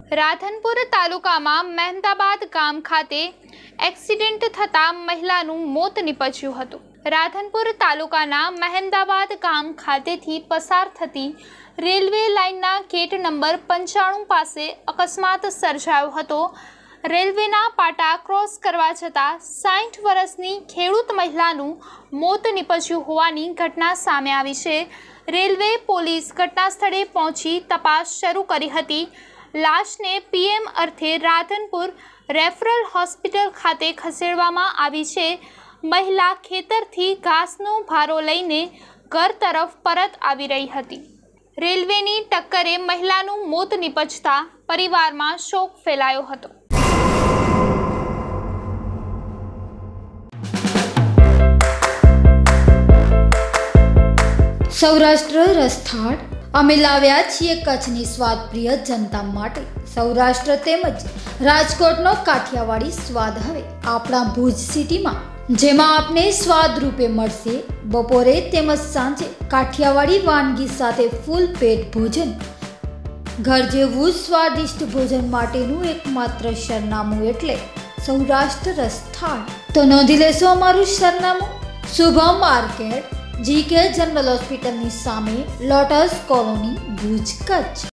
રાધનપુર તાલુકામાં મહેમદાબાદ ગામ ખાતે એક્સિડન્ટ થતાં મહિલાનું મોત નીપજ્યું હતું। રાધનપુર તાલુકાના મહેમદાબાદ ગામ ખાતેથી પસાર થતી રેલવે લાઇનના ગેટ નંબર 95 પાસે અકસ્માત સર્જાયો હતો। રેલવેના પાટા ક્રોસ કરવા જતાં 60 વર્ષની ખેડૂત મહિલાનું મોત નીપજ્યું હોવાની ઘટના સામે આવી છે। રેલવે પોલીસ ઘટના સ્થળે પહોંચી તપાસ શરૂ કરી હતી। લાશને પીએમ અર્થે રાધનપુર રેફરલ હોસ્પિટલ ખાતે ખસેડવામાં આવી છે। મહિલા ખેતરથી ઘાસનો ભારો લઈને ઘર તરફ પરત આવી રહી હતી। રેલવેની ટક્કરે મહિલાનું મોત નીપજતા પરિવારમાં શોક ફેલાયો હતો। સૌરાષ્ટ્ર રસથાળ અમે લાવ્યા છીએ કચ્છની સ્વાદપ્રિય જનતા માટે। સૌરાષ્ટ્ર તેમજ રાજકોટનો કાઠિયાવાડી સ્વાદ હવે આપણા ભુજ સિટીમાં, જેમાં આપને સ્વાદ રૂપે મળશે બપોરે તેમજ સાંજે કાઠિયાવાડી વાનગી સાથે ફૂલ પેટ ભોજન। ઘર જેવું સ્વાદિષ્ટ ભોજન માટેનું એકમાત્ર સરનામું એટલે સૌરાષ્ટ્ર રસથાળ। તો નોંધી લેશો અમારું સરનામું: શુભમ માર્કેટ, GK જનરલ હોસ્પિટલની સામે, લોટસ કોલોની, ભુજ, કચ્છ।